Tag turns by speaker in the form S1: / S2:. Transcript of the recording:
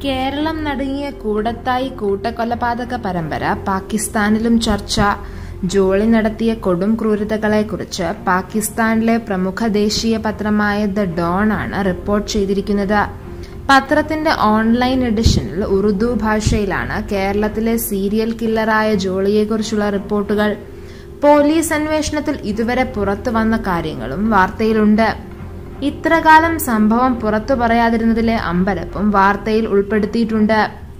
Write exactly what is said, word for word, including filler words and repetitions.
S1: കേരളം നടുങ്ങിയ കൂടത്തായി കൂട്ടക്കൊലപാതക പരമ്പര പാകിസ്ഥാനിലും ചർച്ച. ജോളി നടത്തിയ കൊടും ക്രൂരതകളെക്കുറിച്ച് പാകിസ്ഥാനിലെ പ്രമുഖ ദേശീയ പത്രമായ ദ ഡോൺ ആണ് റിപ്പോർട്ട് ചെയ്തിരിക്കുന്നത്. പത്രത്തിന്റെ ഓൺലൈൻ എഡിഷനിൽ ഉറുദു ഭാഷയിലാണ് കേരളത്തിലെ സീരിയൽ കില്ലറായ ജോളിയെക്കുറിച്ചുള്ള റിപ്പോർട്ടുകൾ. പോലീസ് അന്വേഷണത്തിൽ ഇതുവരെ പുറത്തു വന്ന കാര്യങ്ങളും വാർത്തയിലുണ്ട്. ഇത്രകാലം സംഭവം പുറത്തു പറയാതിരുന്നതിലെ അമ്പരപ്പും വാർത്തയിൽ ഉൾപ്പെടുത്തിയിട്ടുണ്ട്.